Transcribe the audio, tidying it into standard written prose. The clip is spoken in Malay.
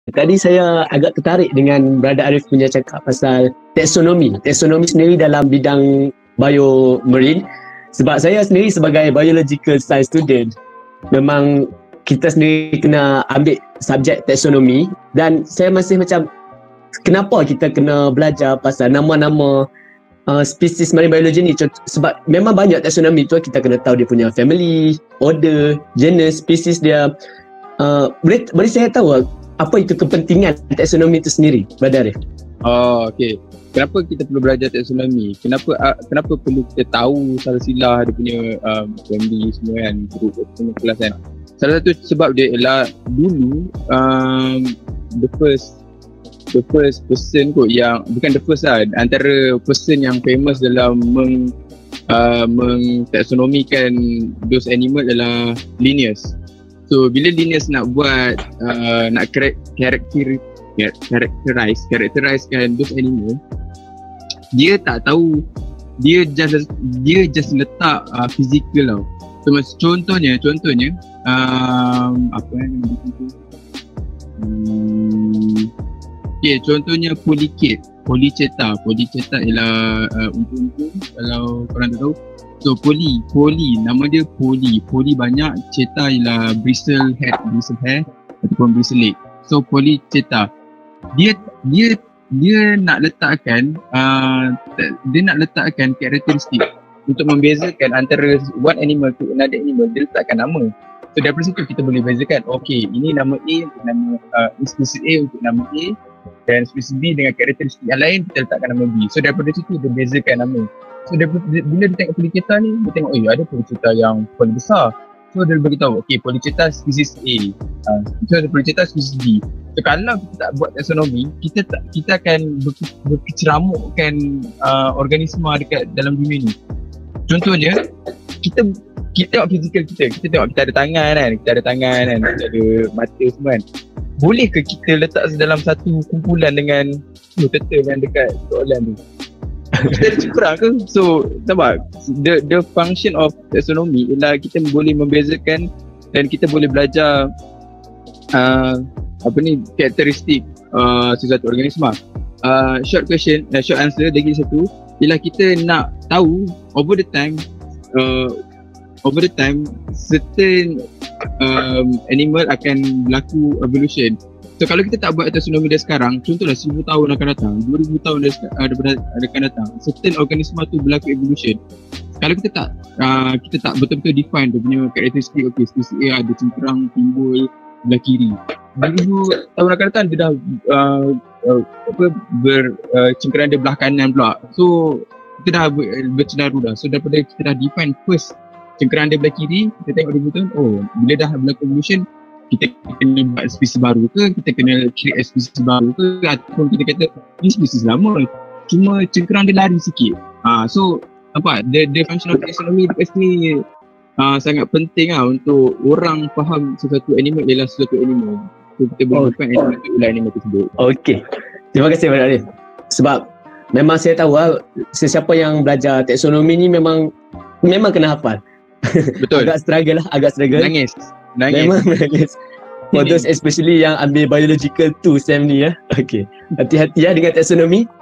Tadi saya agak tertarik dengan Brother Arif punya cakap pasal taksonomi. Taksonomi sendiri dalam bidang biomarine. Sebab saya sendiri sebagai biological science student, memang kita sendiri kena ambil subjek taksonomi, dan saya masih macam kenapa kita kena belajar pasal nama-nama spesies marine biology ni. Sebab memang banyak taksonomi tu, kita kena tahu dia punya family, order, genus, spesies dia. Boleh saya tahu apa itu kepentingan taksonomi itu sendiri, Brother Arif? Okay. Kenapa kita perlu belajar taksonomi? Kenapa perlu kita tahu silsilah dia punya family semua kan, group semua kelas kan? Salah satu sebab dia ialah dulu the first person kot yang, bukan the first lah, antara person yang famous dalam mengtaksonomikan those animal adalah Linnaeus. So bila Linnaeus nak buat nak characterize-kan those animal, dia tak tahu, dia just letak physical tau. So contohnya apa yang contohnya polychaeta ialah untung-untung, kalau korang tak tahu. So poly nama dia poly banyak, chaeta ialah bristle hair ataupun bristle leg. So polychaeta dia nak letakkan karakteristik untuk membezakan antara one animal to another animal. Dia letakkan nama. So daripada situ kita boleh bezakan, okay, ini nama A untuk nama spesies A untuk nama A, dan spesies B dengan karakteristik yang lain kita letakkan nama B. So daripada situ dia bezakan nama. So bila dia tengok polychaeta ni, dia tengok ada polychaeta yang paling besar. So dia beritahu, okay, polychaeta spesies A, so ada polychaeta spesies B. So kalau kita tak buat taksonomi, kita akan berkeceramukkan organisma dekat dalam dunia ni. Contohnya, kita tengok fizikal kita tengok kita ada tangan kan, kita ada mata semua kan. Boleh ke kita letak dalam satu kumpulan dengan turtle yang dekat soalan tu? Kita ada kurang ke? So nampak, the function of taxonomy ialah kita boleh membezakan dan kita boleh belajar karakteristik sesuatu organisma. Short answer lagi satu ialah kita nak tahu over the time certain animal akan berlaku evolution. So kalau kita tak buat taxonomy dari sekarang, contohlah 1000 tahun akan datang, 2000 tahun akan datang, certain organisma tu berlaku evolution. Kalau kita tak betul-betul define dia punya karakteristik, okay, spesies A ada cengkerang timbul belah kiri, 2000 tahun akan datang dia dah cengkerang dia belah kanan pula. So kita dah bercenaru dah. So daripada kita dah define first cengkerang dia belah kiri, kita tengok 2000 tahun, bila dah berlaku evolution, kita kena buat spesies baru ke, kita kena create spesies baru ke, ataupun kita kata ni spesies lama, cuma cengkerang dia lari sikit. So apa, the function of taxonomy dekat sini sangat penting untuk orang faham sesuatu animal ialah sesuatu animal. So kita boleh bukan animal tu ialah animal tersebut. Okay, terima kasih Brother Arif. Sebab memang saya tahu sesiapa yang belajar taksonomi ni memang kena hafal. Betul. agak struggle. Nangis. Memang nangis. For those especially yang ambil biological tu SEM ni Okay. Hati-hati dengan taksonomi.